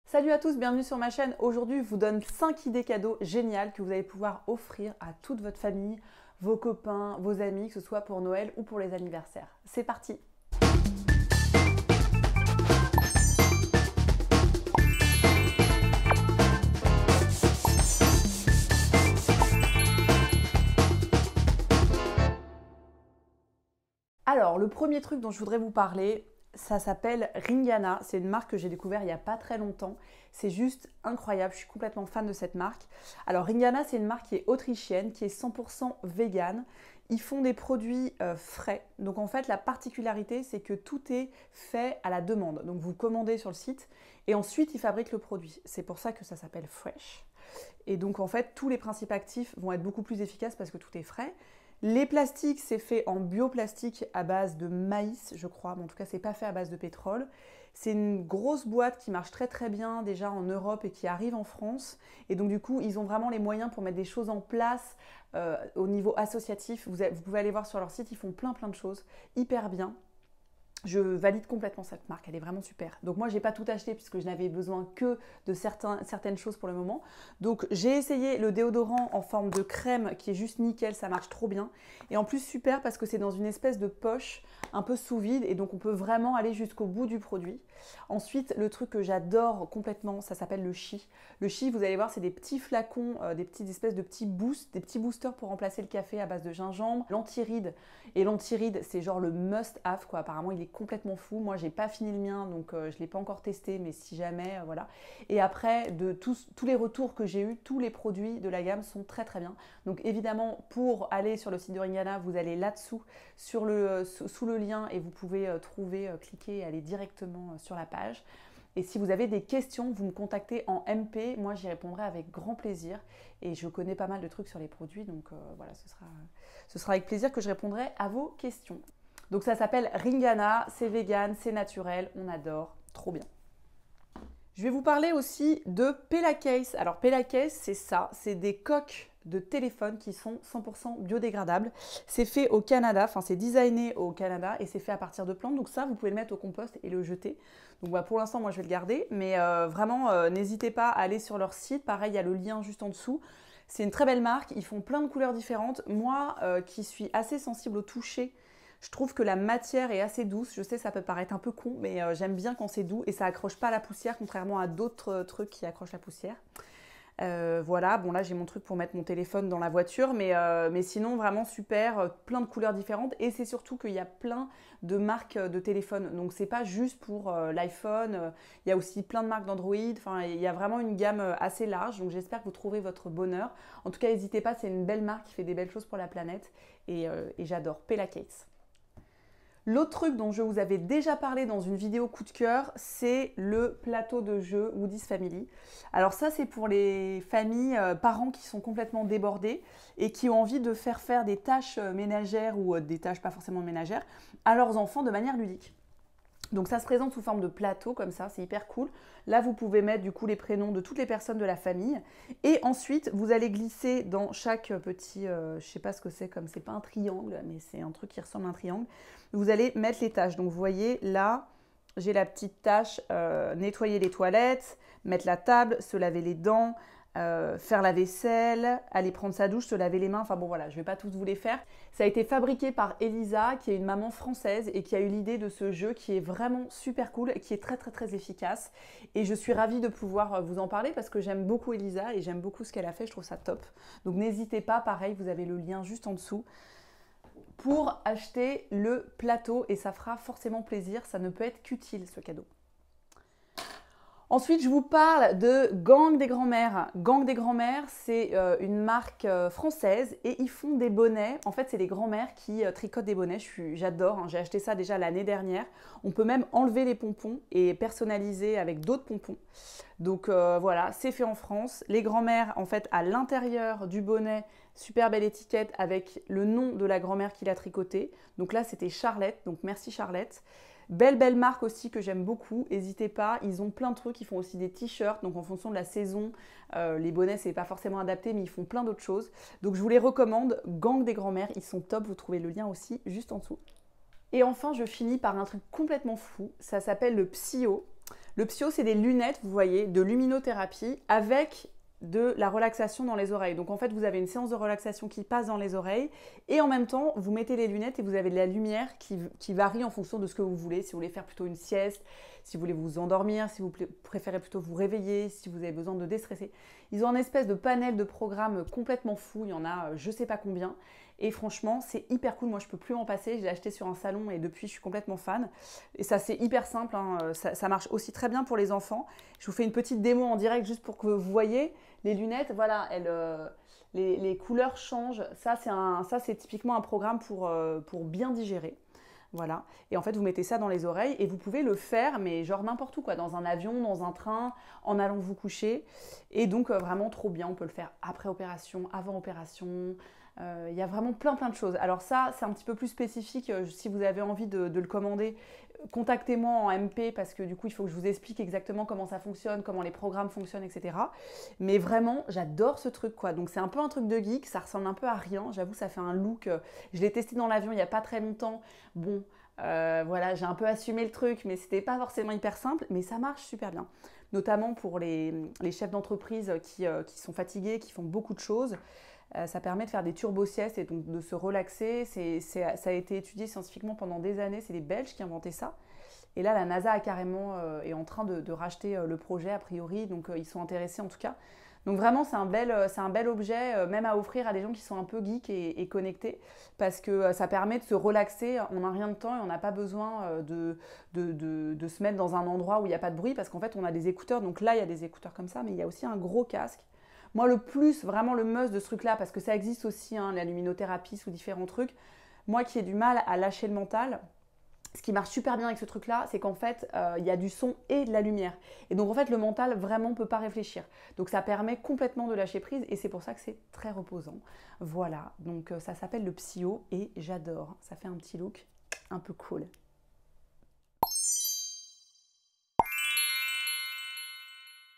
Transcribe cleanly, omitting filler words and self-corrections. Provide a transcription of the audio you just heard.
Salut à tous, bienvenue sur ma chaîne. Aujourd'hui, je vous donne 5 idées cadeaux géniales que vous allez pouvoir offrir à toute votre famille, vos copains, vos amis, que ce soit pour Noël ou pour les anniversaires. C'est parti! Alors, le premier truc dont je voudrais vous parler, ça s'appelle Ringana. C'est une marque que j'ai découvert il n'y a pas très longtemps. C'est juste incroyable, je suis complètement fan de cette marque. Alors Ringana, c'est une marque qui est autrichienne, qui est 100% vegan. Ils font des produits frais. Donc en fait, la particularité, c'est que tout est fait à la demande. Donc vous commandez sur le site et ensuite ils fabriquent le produit. C'est pour ça que ça s'appelle fresh. Et donc en fait, tous les principes actifs vont être beaucoup plus efficaces parce que tout est frais. Les plastiques, c'est fait en bioplastique à base de maïs, je crois, mais en tout cas, c'est pas fait à base de pétrole. C'est une grosse boîte qui marche très très bien déjà en Europe et qui arrive en France. Et donc du coup, ils ont vraiment les moyens pour mettre des choses en place au niveau associatif. Vous pouvez aller voir sur leur site, ils font plein de choses hyper bien. Je valide complètement cette marque, elle est vraiment super. Donc moi, j'ai pas tout acheté puisque je n'avais besoin que de certaines choses pour le moment. Donc j'ai essayé le déodorant en forme de crème qui est juste nickel, ça marche trop bien. Et en plus super parce que c'est dans une espèce de poche un peu sous vide et donc on peut vraiment aller jusqu'au bout du produit. Ensuite, le truc que j'adore complètement, ça s'appelle le Chi. Le Chi, vous allez voir, c'est des petits flacons, des petites espèces de petits boosts, des petits boosters pour remplacer le café à base de gingembre. L'antiride, et l'antiride, c'est genre le must-have quoi. Apparemment, il est complètement fou. Moi, j'ai pas fini le mien, donc je ne l'ai pas encore testé, mais si jamais, voilà. Et après, de tous les retours que j'ai eus, tous les produits de la gamme sont très très bien. Donc évidemment, pour aller sur le site de Ringana, vous allez là-dessous, sous le lien, et vous pouvez cliquer et aller directement sur la page. Et si vous avez des questions, vous me contactez en MP. Moi, j'y répondrai avec grand plaisir. Et je connais pas mal de trucs sur les produits, donc voilà, ce sera avec plaisir que je répondrai à vos questions. Donc ça s'appelle Ringana, c'est vegan, c'est naturel, on adore, trop bien. Je vais vous parler aussi de Pellacase. Alors Pellacase, c'est ça, c'est des coques de téléphone qui sont 100% biodégradables. C'est fait au Canada, enfin c'est designé au Canada et c'est fait à partir de plantes. Donc ça, vous pouvez le mettre au compost et le jeter. Donc bah, pour l'instant, moi je vais le garder, mais vraiment, n'hésitez pas à aller sur leur site. Pareil, il y a le lien juste en dessous. C'est une très belle marque, ils font plein de couleurs différentes. Moi, qui suis assez sensible au toucher, je trouve que la matière est assez douce. Je sais, ça peut paraître un peu con, mais j'aime bien quand c'est doux et ça accroche pas la poussière, contrairement à d'autres trucs qui accrochent la poussière. Voilà, bon là j'ai mon truc pour mettre mon téléphone dans la voiture, mais sinon vraiment super, plein de couleurs différentes et c'est surtout qu'il y a plein de marques de téléphone. Donc c'est pas juste pour l'iPhone, il y a aussi plein de marques d'Android, enfin il y a vraiment une gamme assez large, donc j'espère que vous trouverez votre bonheur. En tout cas n'hésitez pas, c'est une belle marque qui fait des belles choses pour la planète et j'adore Pellacase. L'autre truc dont je vous avais déjà parlé dans une vidéo coup de cœur, c'est le plateau de jeu Woody's Family. Alors ça, c'est pour les familles, parents qui sont complètement débordés et qui ont envie de faire des tâches ménagères ou des tâches pas forcément ménagères à leurs enfants de manière ludique. Donc ça se présente sous forme de plateau comme ça, c'est hyper cool. Là, vous pouvez mettre du coup les prénoms de toutes les personnes de la famille. Et ensuite, vous allez glisser dans chaque petit, je sais pas ce que c'est, comme c'est pas un triangle, mais c'est un truc qui ressemble à un triangle. Vous allez mettre les tâches. Donc vous voyez là, j'ai la petite tâche nettoyer les toilettes, mettre la table, se laver les dents, faire la vaisselle, aller prendre sa douche, se laver les mains, enfin bon voilà, je ne vais pas tous vous les faire. Ça a été fabriqué par Elisa, qui est une maman française et qui a eu l'idée de ce jeu qui est vraiment super cool et qui est très efficace. Et je suis ravie de pouvoir vous en parler parce que j'aime beaucoup Elisa et j'aime beaucoup ce qu'elle a fait, je trouve ça top. Donc n'hésitez pas, pareil, vous avez le lien juste en dessous pour acheter le plateau et ça fera forcément plaisir, ça ne peut être qu'utile ce cadeau. Ensuite, je vous parle de Gang des Grands-Mères. Gang des Grands-Mères, c'est une marque française et ils font des bonnets. En fait, c'est les grands-mères qui tricotent des bonnets. J'adore, hein. J'ai acheté ça déjà l'année dernière. On peut même enlever les pompons et personnaliser avec d'autres pompons. Donc voilà, c'est fait en France. Les grands-mères, en fait, à l'intérieur du bonnet, super belle étiquette avec le nom de la grand-mère qui l'a tricoté. Donc là, c'était Charlette, donc merci Charlette. Belle marque aussi que j'aime beaucoup, n'hésitez pas, ils ont plein de trucs, ils font aussi des t-shirts, donc en fonction de la saison, les bonnets c'est pas forcément adapté mais ils font plein d'autres choses. Donc je vous les recommande, Gang des Grands-Mères, ils sont top, vous trouvez le lien aussi juste en dessous. Et enfin je finis par un truc complètement fou, ça s'appelle le Psyo. Le Psyo, c'est des lunettes, vous voyez, de luminothérapie avec de la relaxation dans les oreilles. Donc en fait, vous avez une séance de relaxation qui passe dans les oreilles et en même temps, vous mettez les lunettes et vous avez de la lumière qui varie en fonction de ce que vous voulez. Si vous voulez faire plutôt une sieste, si vous voulez vous endormir, si vous préférez plutôt vous réveiller, si vous avez besoin de déstresser. Ils ont un espèce de panel de programmes complètement fou. Il y en a je sais pas combien. Et franchement, c'est hyper cool. Moi, je peux plus m'en passer. Je l'ai acheté sur un salon et depuis, je suis complètement fan. Et ça, c'est hyper simple. Hein. Ça marche aussi très bien pour les enfants. Je vous fais une petite démo en direct juste pour que vous voyez. Les lunettes, voilà, les couleurs changent. Ça, c'est typiquement un programme pour bien digérer. Voilà. Et en fait, vous mettez ça dans les oreilles et vous pouvez le faire, mais genre n'importe où, quoi. Dans un avion, dans un train, en allant vous coucher. Et donc, vraiment trop bien. On peut le faire après opération, avant opération. Il y a vraiment plein de choses. Alors ça, c'est un petit peu plus spécifique. Si vous avez envie de le commander, contactez-moi en MP parce que du coup, il faut que je vous explique exactement comment ça fonctionne, comment les programmes fonctionnent, etc. Mais vraiment, j'adore ce truc, quoi. Donc c'est un peu un truc de geek, ça ressemble un peu à rien. J'avoue, ça fait un look. Je l'ai testé dans l'avion il n'y a pas très longtemps. Bon, voilà, j'ai un peu assumé le truc, mais c'était pas forcément hyper simple, mais ça marche super bien. Notamment pour les chefs d'entreprise qui sont fatigués, qui font beaucoup de choses. Ça permet de faire des turbo-siestes et donc de se relaxer. Ça a été étudié scientifiquement pendant des années. C'est les Belges qui ont inventé ça. Et là, la NASA est en train de racheter le projet a priori. Donc, ils sont intéressés en tout cas. Donc, vraiment, c'est un bel objet, même à offrir à des gens qui sont un peu geeks et connectés. Parce que ça permet de se relaxer en un rien de temps et on n'a pas besoin de se mettre dans un endroit où il n'y a pas de bruit. Parce qu'en fait, on a des écouteurs. Donc là, il y a des écouteurs comme ça, mais il y a aussi un gros casque. Moi, le plus, vraiment le must de ce truc-là, parce que ça existe aussi, hein, la luminothérapie sous différents trucs, moi qui ai du mal à lâcher le mental, ce qui marche super bien avec ce truc-là, c'est qu'en fait, il y a du son et de la lumière. Et donc, en fait, le mental vraiment ne peut pas réfléchir. Donc, ça permet complètement de lâcher prise et c'est pour ça que c'est très reposant. Voilà, donc ça s'appelle le Psyo et j'adore. Ça fait un petit look un peu cool.